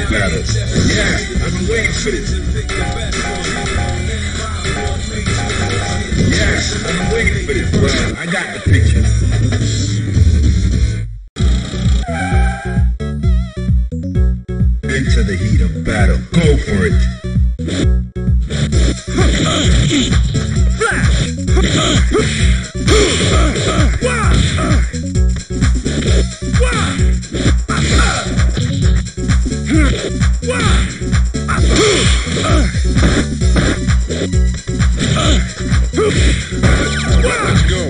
battle. Yeah, I've been waiting for this. Yes, I've been waiting for this. Well, I got the picture. Into the heat of battle. Go for it. Let's go.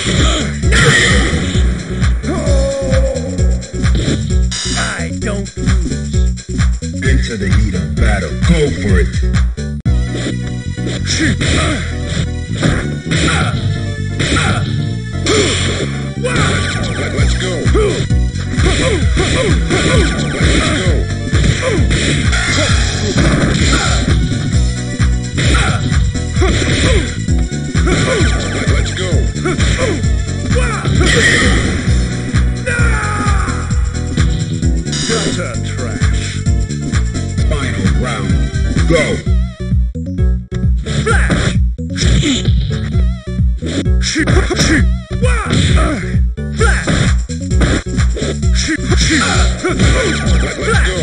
I don't lose. Into the heat of battle. Go for it. Let's go. Let's go. Gutter trash. Final round. Go. Flash. Flash. Let's go.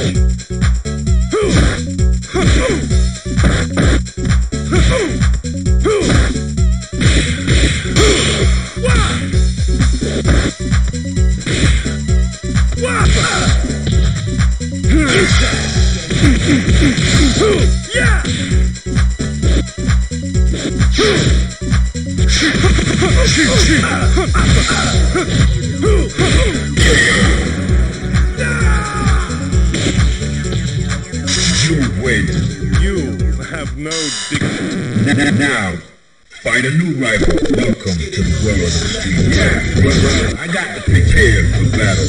Yeah. You win. You have no dignity. Now, find a new rival. Welcome to the world of the street. Yeah, well, I got the picture for battle.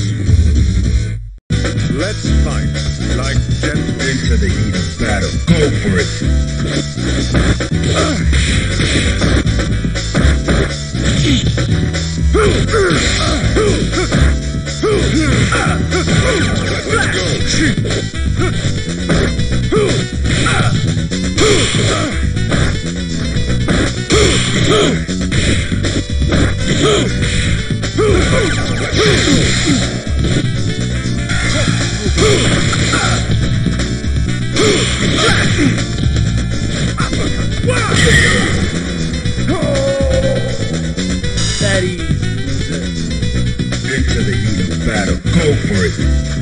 Let's fight like gentlemen. Into the heat of battle. Go for it. Let's go. That easy. Into the heat of battle. Go for it.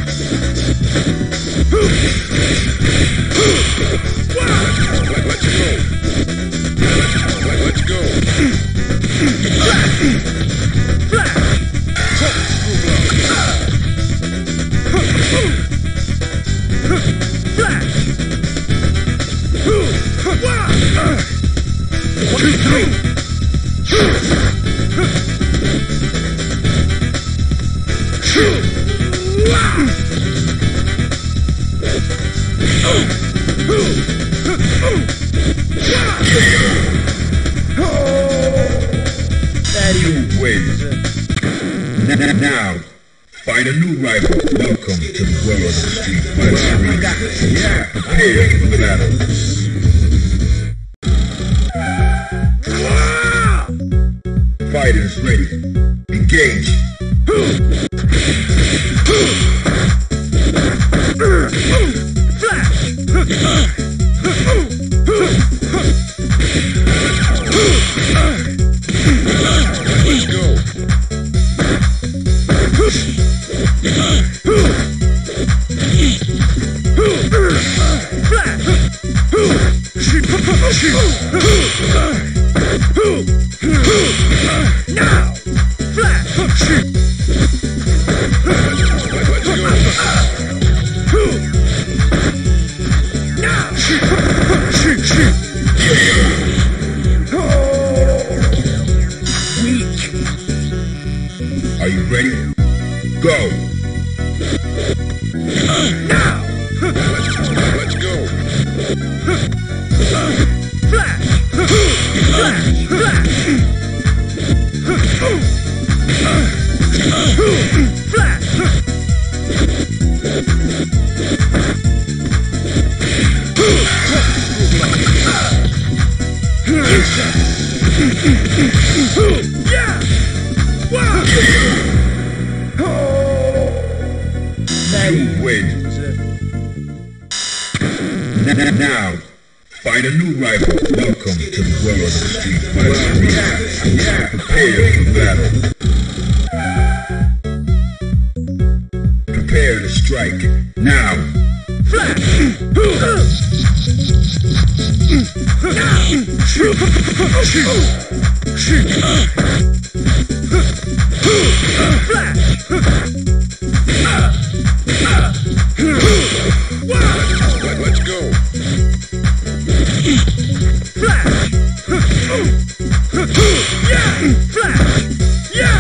Let's go. Let's go. You win. Now, find a new rival. Welcome to the world of the street. Yeah, prepare for battle. Fighters ready. Engage. Let's go. Now! Flash! Let's go. Now! Weak! Are you ready? Go. Now! Let's go. Flash! Flash! Flash! Yeah! Wow! You win. Now, find a new rival. Welcome to the world of Street Fighter. Prepare for battle. Prepare to strike. Now. Flash! Let's go. Flash! Yeah! Flash! Yeah!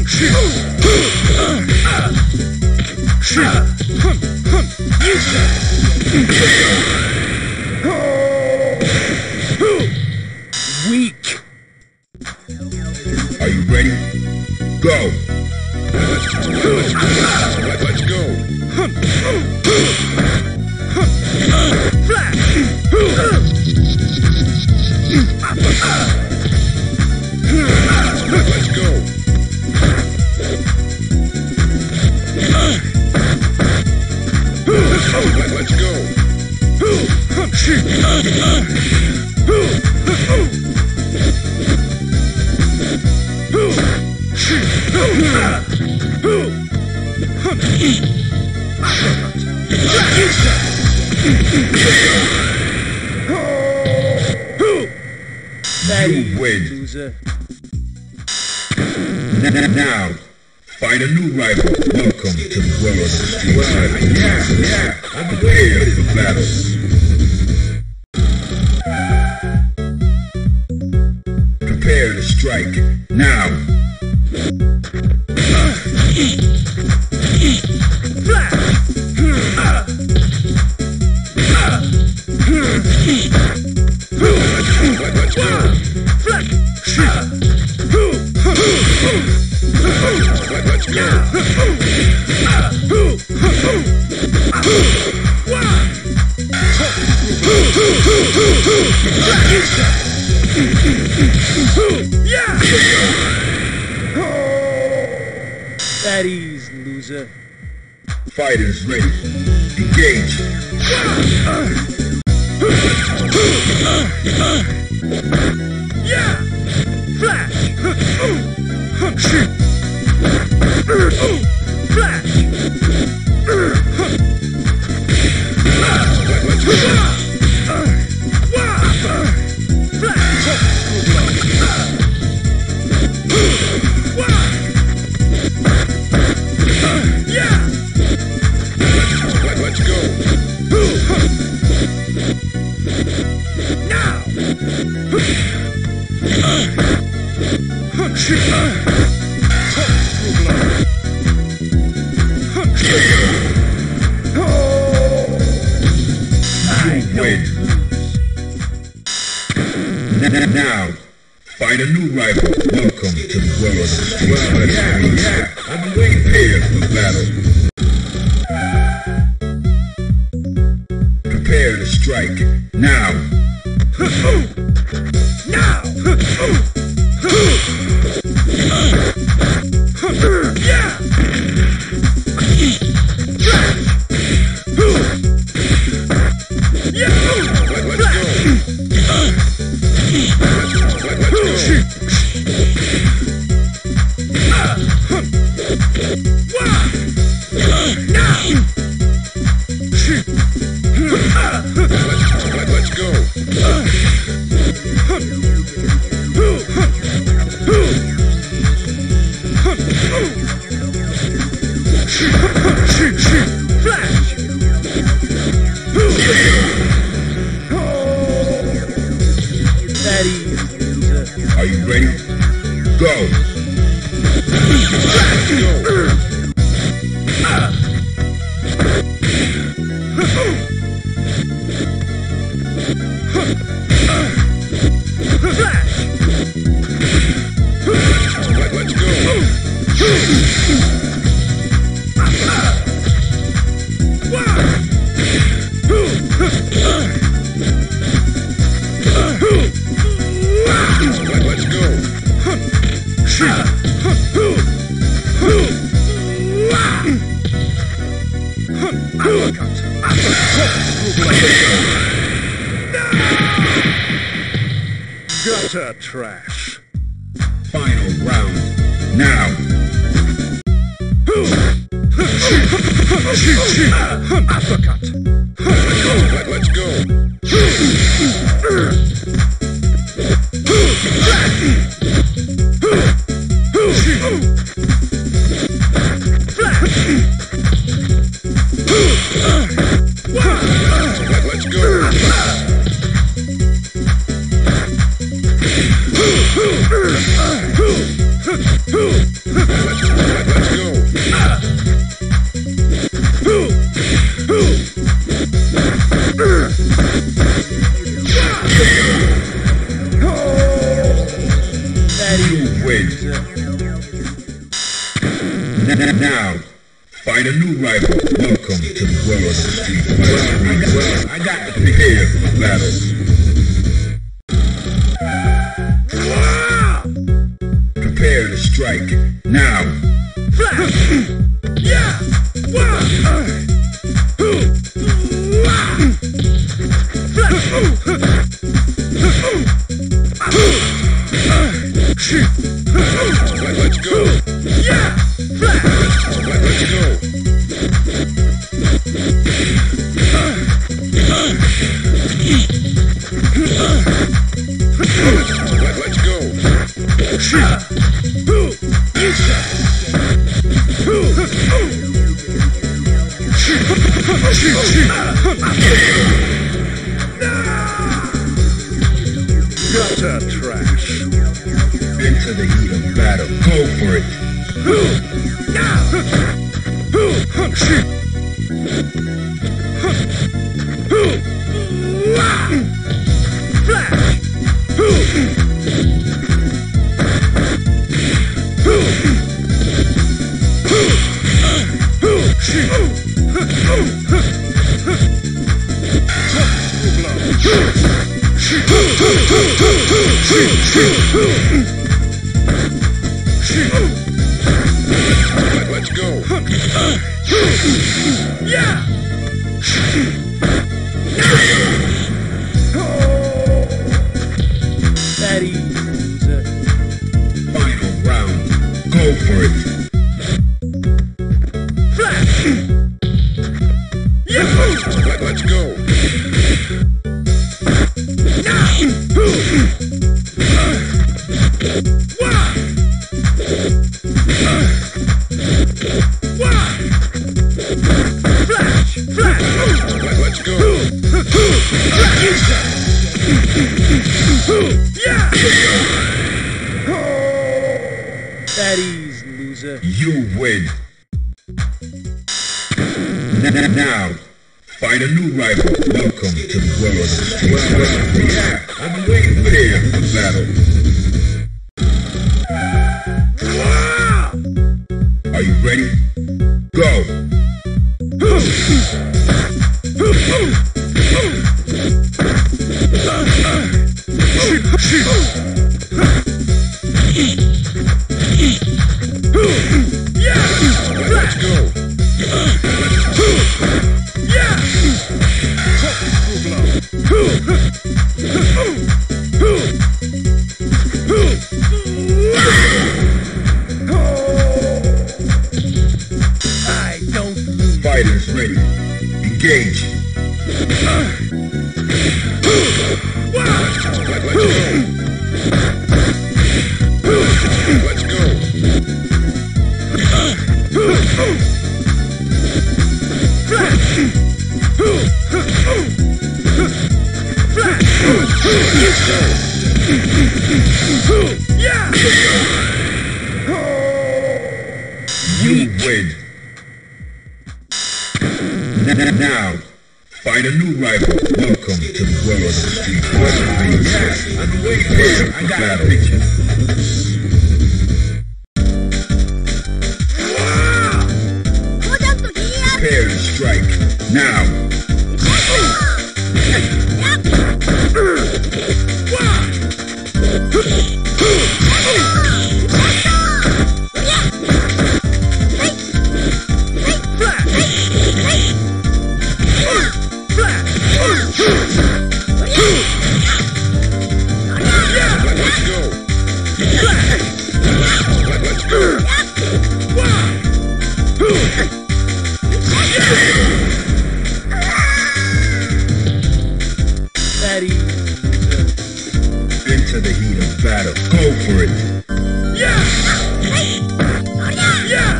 Weak! Are you ready? Go! Let's go. Flash! Let's go. Let's go. You win. Loser. Now, find a new rival. Welcome to the world of Street Fighter. Prepare for battle. Prepare to strike. Now. Let's go. Let's go. Yeah! At ease, loser. Fighters ready. Engage. Yeah! Flash! Flash! Let's go. Yeah! Let's go. Now! Win. Now, find a new rival. Welcome to the world of Street Fighter. Prepare for battle. Prepare to strike. Now. Now! Yeah! Let's go. Flash! That ease, loser. Are you ready? Go! Let's go. Let's go. Let's go. Gutter trash. Final round. Now. Uppercut. Let's go. Let's go. Let's go. You win. Now, find a new rival. Welcome to the world of Street Fighter. Well, I got to prepare for the battle. Prepare to strike. Now. Let's go. Let's go. Let's go. Gutter trash. Into the heat of battle. Go for it. Let's go. That easy, loser. Final round. Go for it. Let's go. Let's go. That easy, loser. You win. Now, find a new rival. Welcome to the world of Street Fighter. Yeah, I've been waiting for the battle. Are you ready? Go. Let's go. I don't lose. Fighters ready. Engage. Let's go. You win. Now, find a new rival. Welcome to the world of Street Fighter. Yeah, I've been waiting for it. I got a picture. Prepare to strike. Now. battle. Go for it. Yeah! Yeah!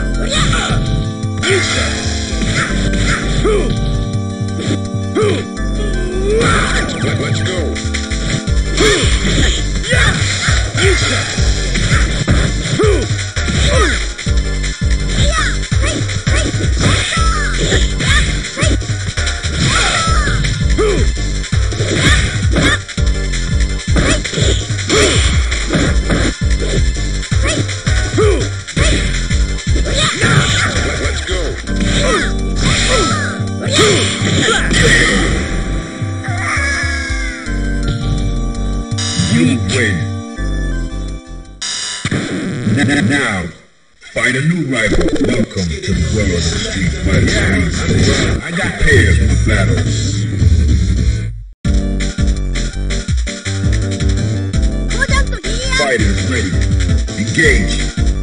Let's go. Yeah! Let's go. You win. Now, find a new rival. Welcome to the world of Street Fighter. I got pairs for battle. Fighters ready. Engage.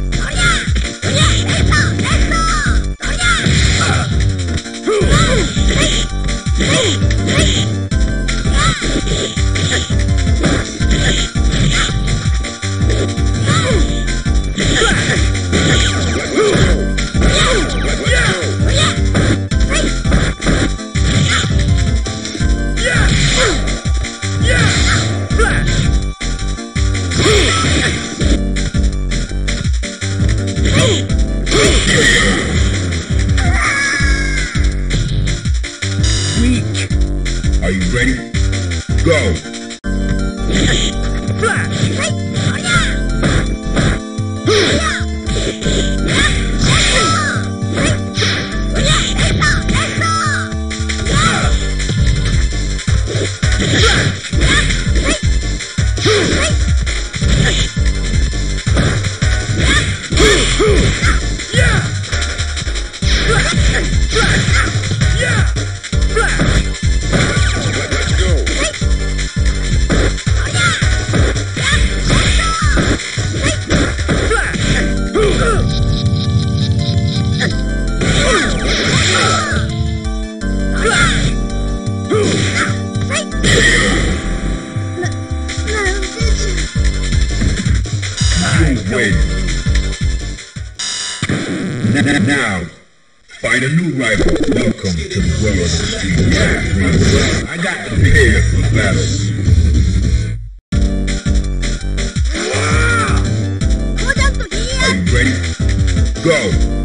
Are you ready? Go! Let's go. You win. Now, find a new rival. Welcome to the world of Street Fighter. I got the pair for battle. Are you ready? Go!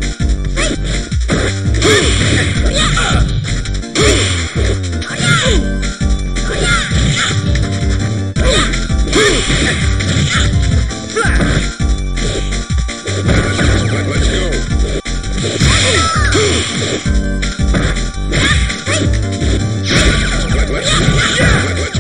Let's go. Let's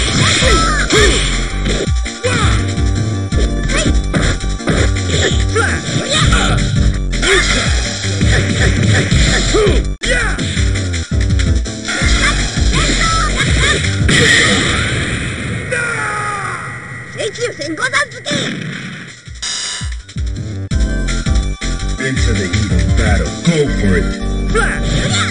Into the heat of battle. Go for it.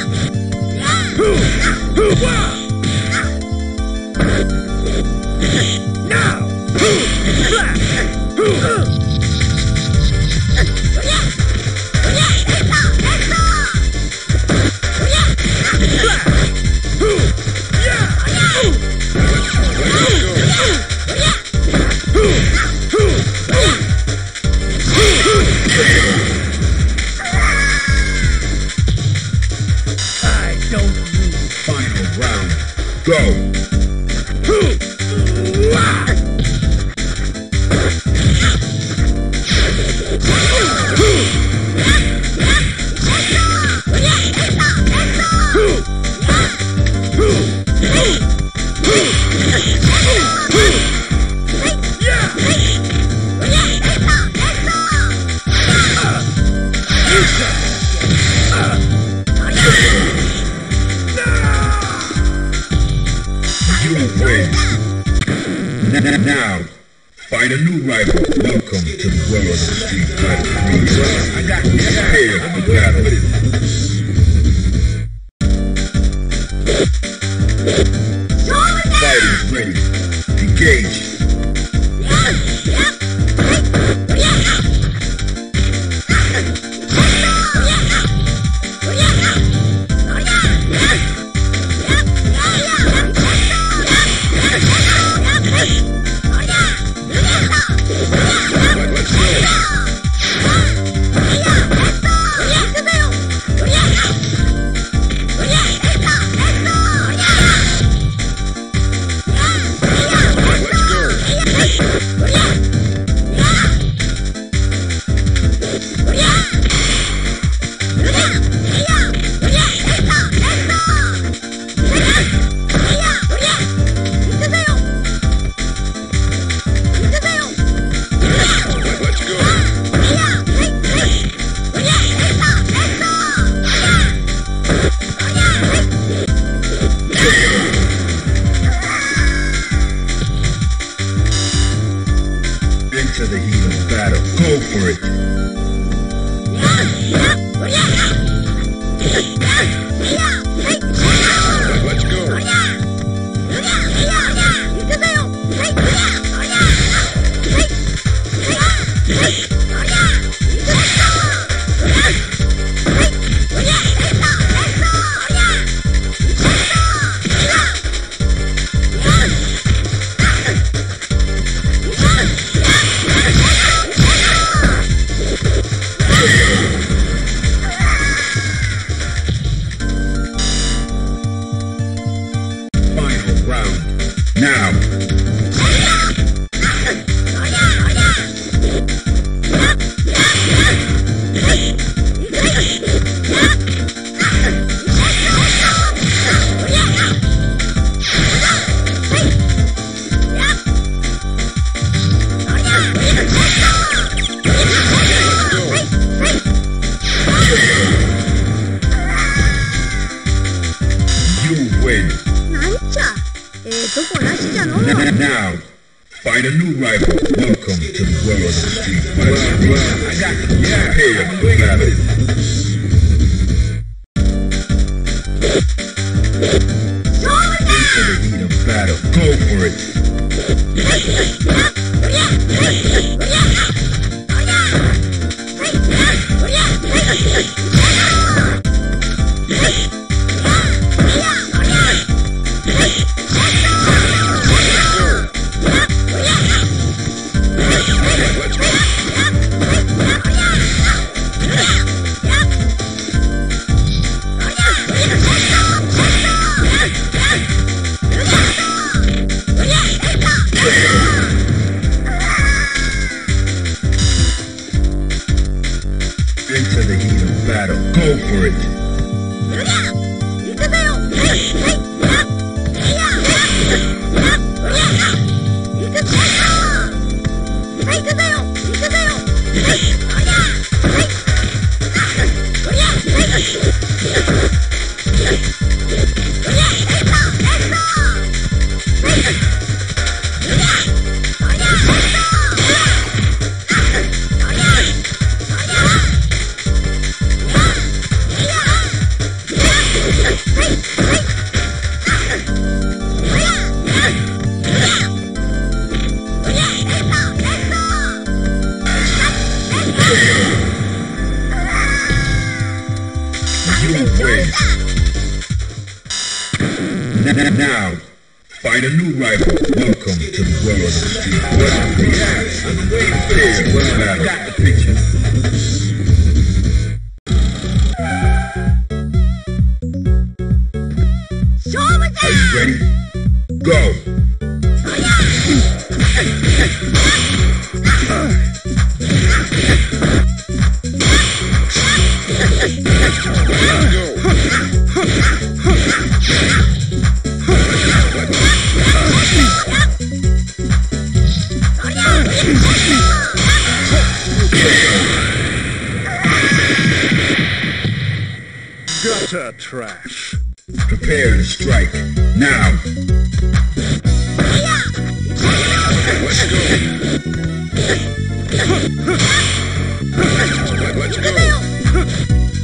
Final round. Go! You win. Now, find a new rival. Welcome to the world of Street Fighter. I got prepared for battle. Fighters ready. Engage. for it. Let's go. Final round. Now. You win. なんちゃどこなしじゃの Now, find a new rival. Welcome to the world of street fighting. I got the prepare for battle. Into the heat of battle. Go for it. Let's go. Into the heat of battle. Go for it. You win. Now, find a new rival. Welcome to the world of street fighting. I'm waiting for this. I got the picture. Are you ready? Go. Let's go. Gutter trash. Prepare to strike. Now. Let's go. Let's go.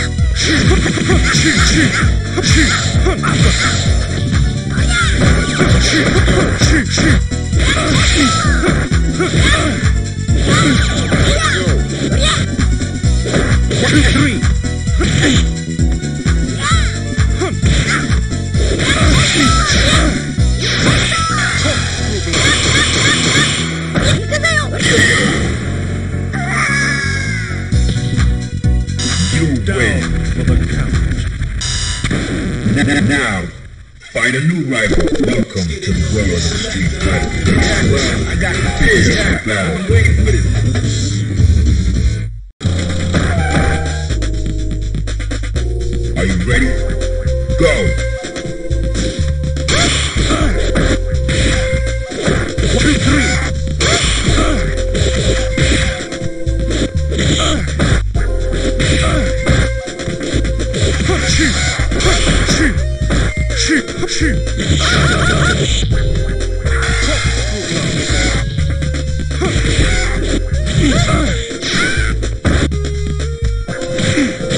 You Down win. for the count. Now, find a new rival. Welcome to the world of street fighting. I got the prepare for battle. I'm waiting for this. Are you ready? Go. 1, 2, 3.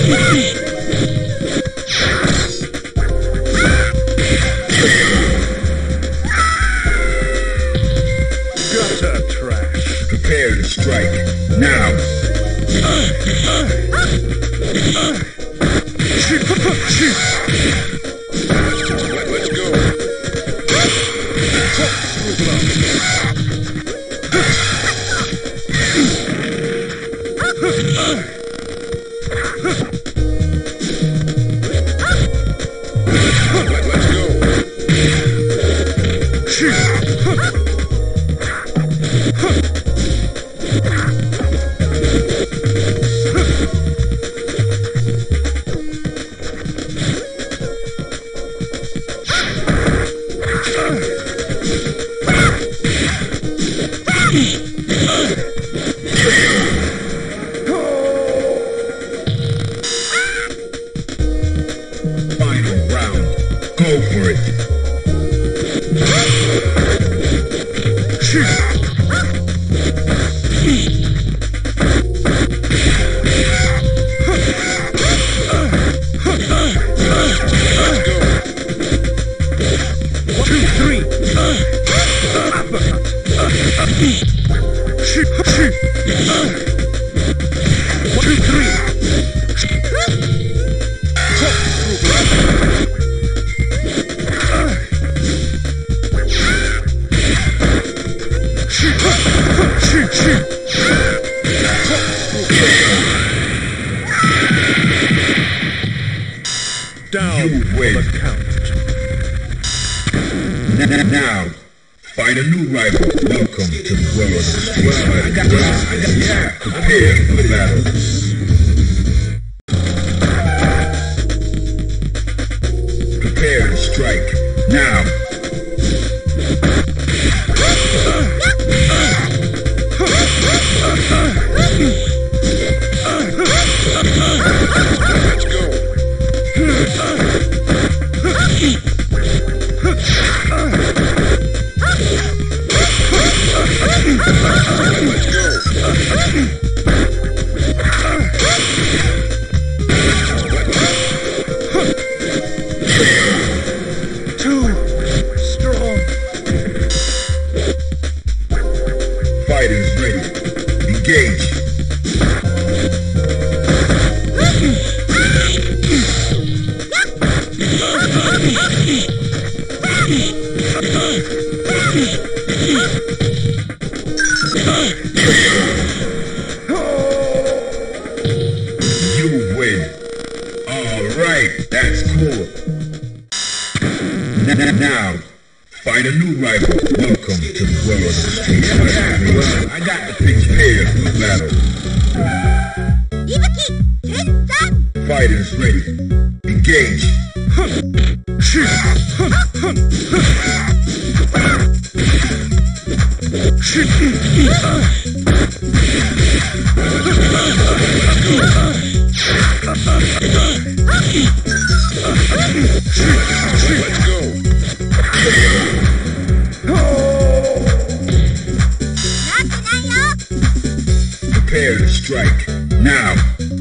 Gutter trash. Prepare to strike. Now. Let's go. Let's go. Final round. Go for it. Let's go. 2, 3. Uppercut. Shoot, shoot. 1, 2, 3. Shoot, shoot. Down You for win. the count. Now, find a new rival. Welcome to the world of the Street Fighter. Prepare for the battle. Prepare to strike. Now. Let's go. Let's go. Too strong. Fighters ready. Engage. You win. All right, that's cool. Now, find a new rival. Welcome to the world of the Street Fighter. I got the picture. Prepare for the battle. いぶき天山 Fighters ready. Engage. Shoot. Shoot. Let's go. Prepare to strike. Now.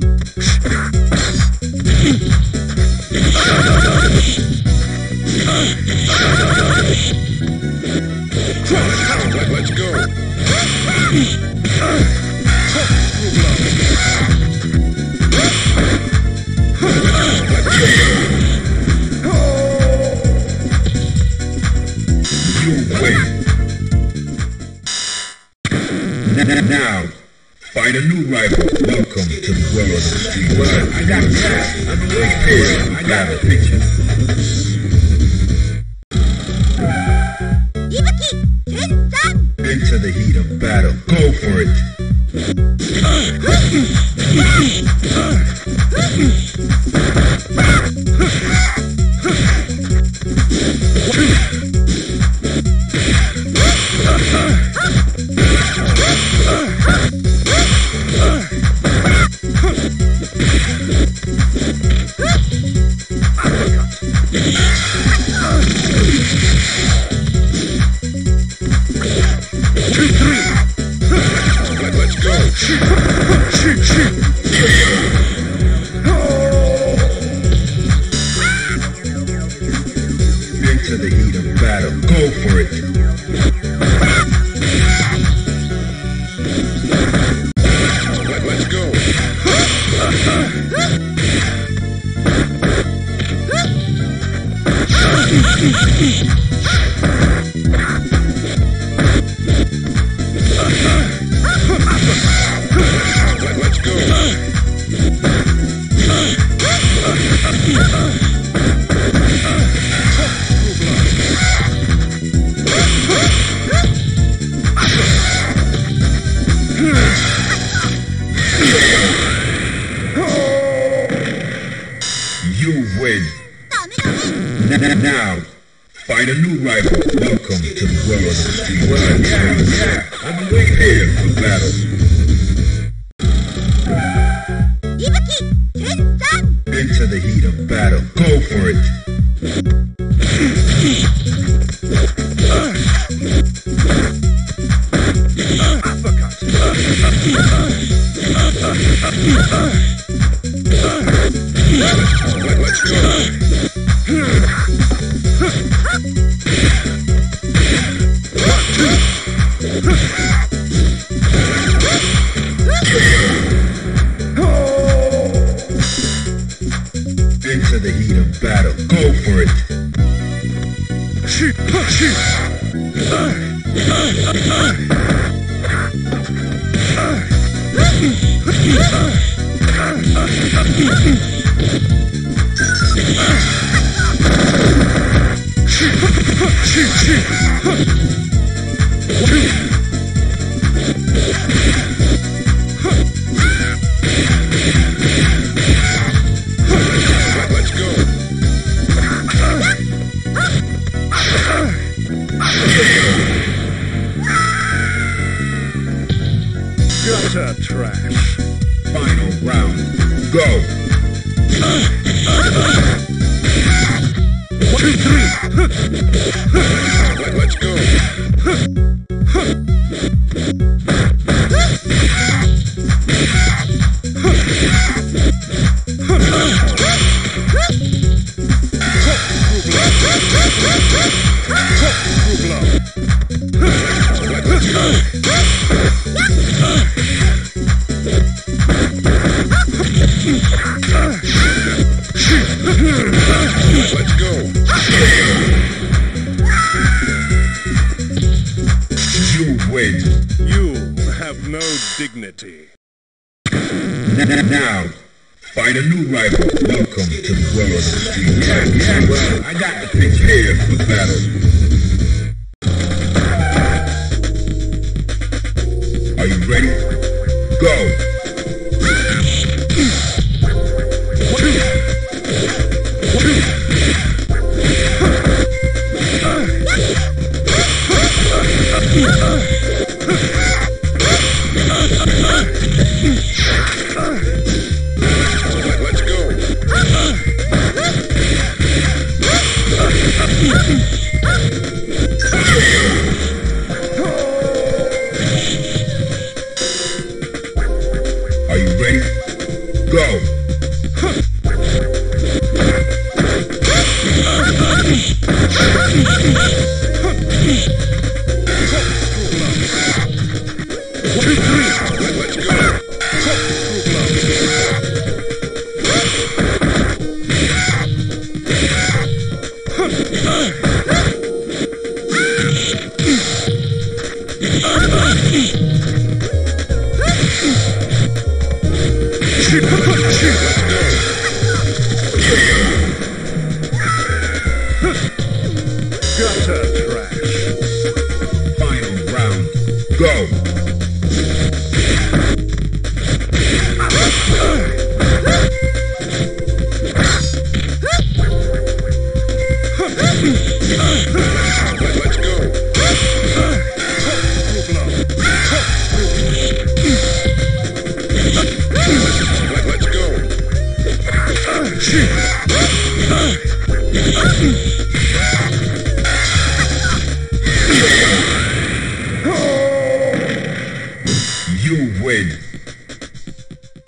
Let's go. You win. Now, find a new rival. Welcome to the world of the Street Fighter. I got that. I'm waiting. I got a picture. いぶき天山 Into the heat of battle. Go for it. Let's go. Shoot. Shoot. Into the heat of battle. Go for it. Let's go. Let's go. You win. ダメダメ Now, find a new rival. Welcome to the world of the street. I'm waiting for battle. 息吹天山 Into the heat of battle. Go for it. Let's go. Into the heat of battle. Go for it. Let's go. Gutter trash. Final round. Go. 1, 2, 3. Let's go. Let's go. You win. You have no dignity. Now, find a new rival. Welcome to the world of the street. Well, I got the picture here for battle. Are you ready? Go.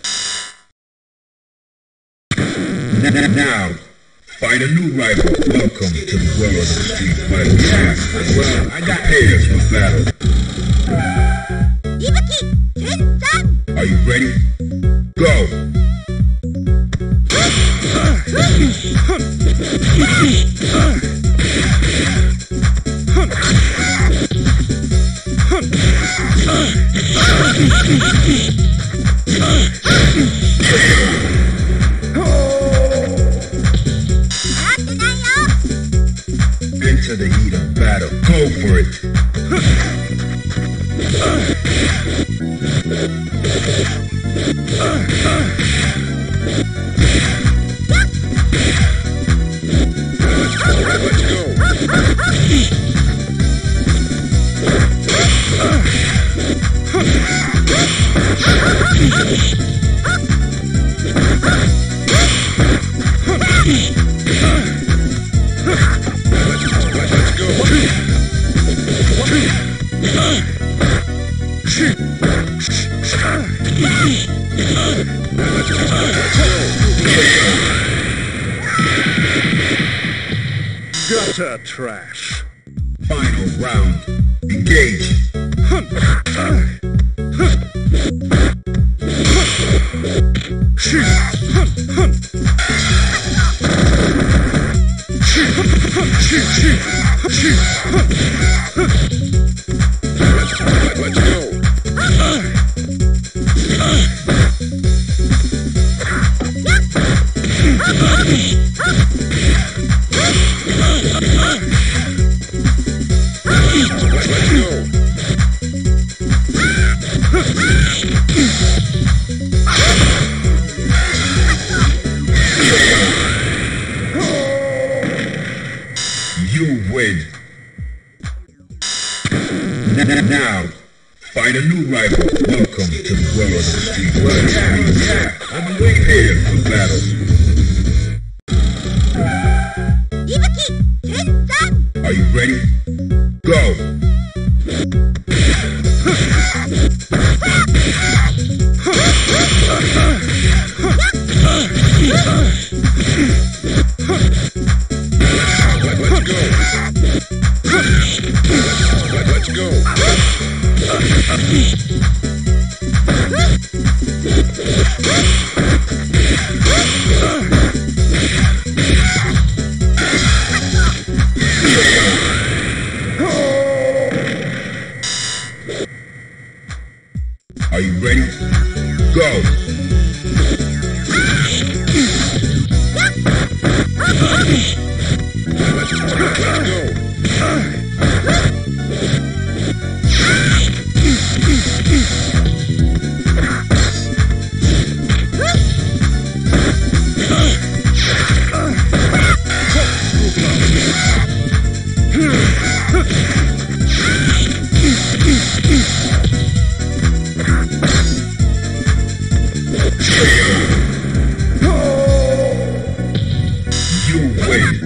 'Fight a new rival. Welcome Welcome to the world of Street Fighter. Well, I got prepared for battle. 息吹天山 Are you ready? Go! Into the heat of battle. Go for it. Let's go. Let's go. Gutter trash. Final round. Engage. Let's go. Let's go. You win. Now, find a new rival. Welcome to the world of Street Fighter. I'm prepared for battle. 息吹天山 Are you ready? Go! Let's go. Let's go. Are you ready? Go! Let's go. You win.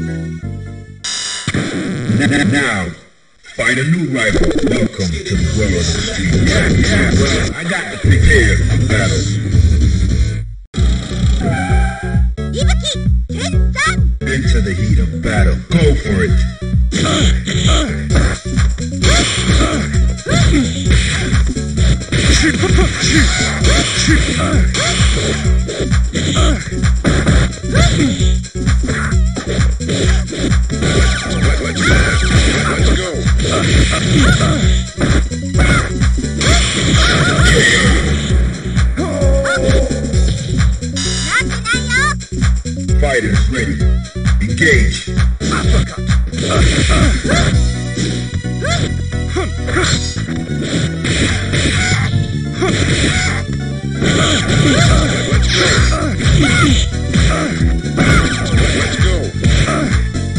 Now, find a new rival. Welcome to the world of Street Fighter. Well, I got to prepare for battle. 息吹天山 Into the heat of battle. Go for it. Let's go. Fighters ready. Engage. Let's go.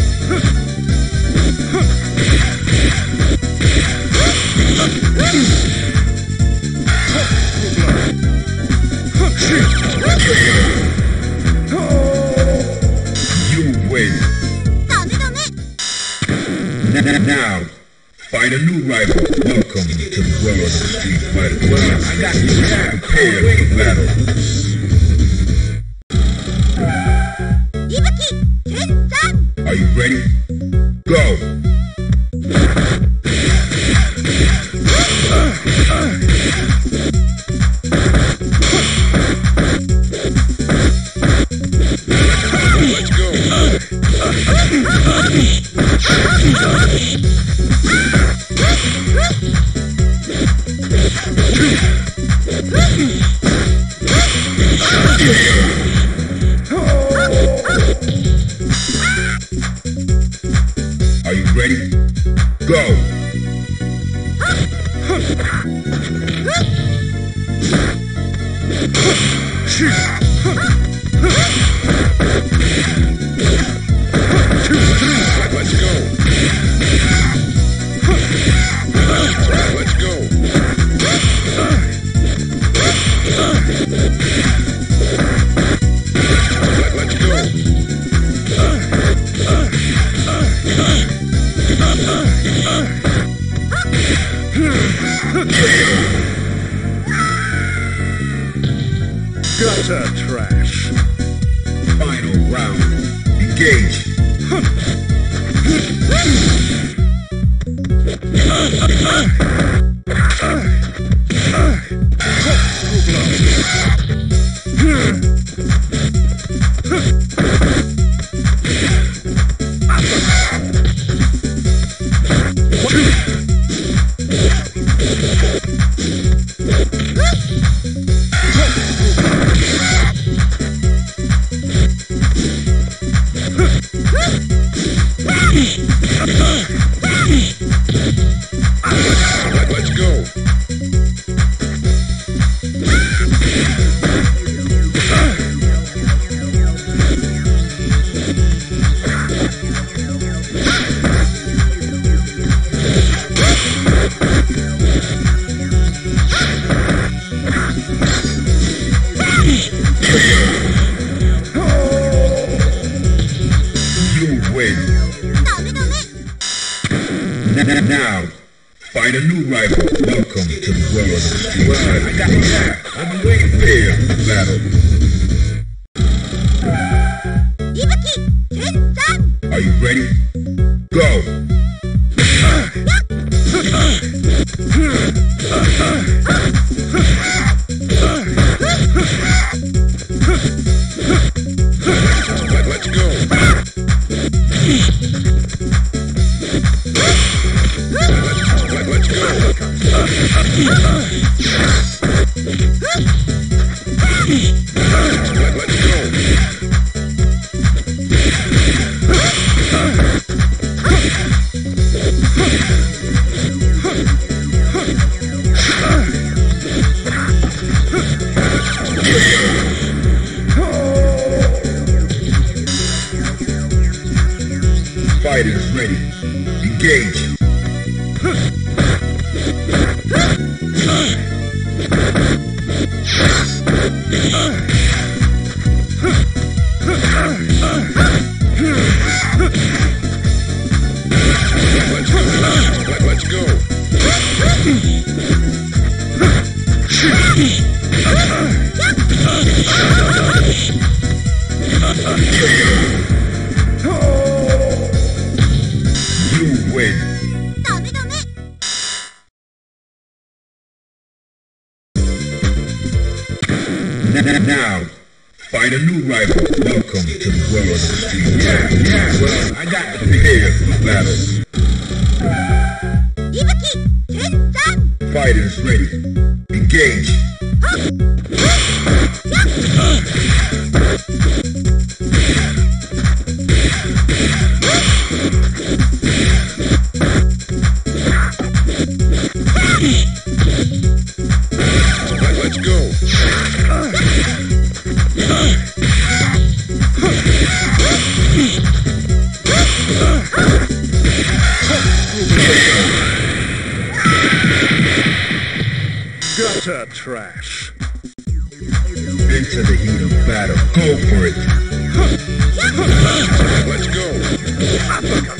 You win. ダメダメ Now, find a new rival. Welcome to the world of Street Fighter. Well, I got you prepared for battle. 息吹天山 Are you ready? Go! Let's go. Are you ready? Go! Let's go. Let's go. Let's go. Gutter trash. Final round. Engage. Let's go. You win. ダメダメ Now, find a new rival. Welcome to the world of the street. I got it now. I've been waiting for the battle. 息吹天山 Are you ready? Go! Let's go. Let's go. Fighters ready. Engage. Let's go. You win. ダメダメ Now, find a new rival. Welcome to the world of the street. Well, I got to prepare for the battle. 息吹天山 Fighters ready. Engage. Let's go. Gutter trash. Into the heat of battle. Go for it. Let's go.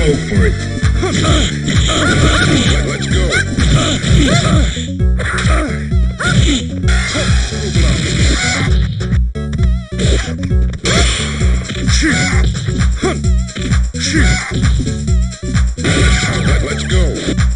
Go for it. Let's go. Let's go.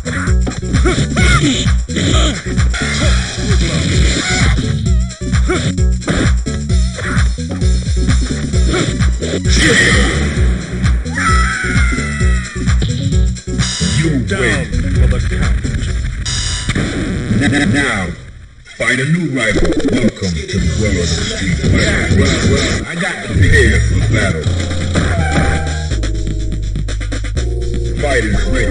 You Down win. for the count. Now, find a new rival. Welcome to the world of the street. Well, I got to prepare for battle. Fighters ready.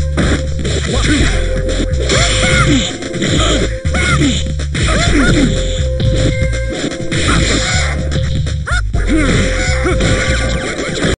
Engage.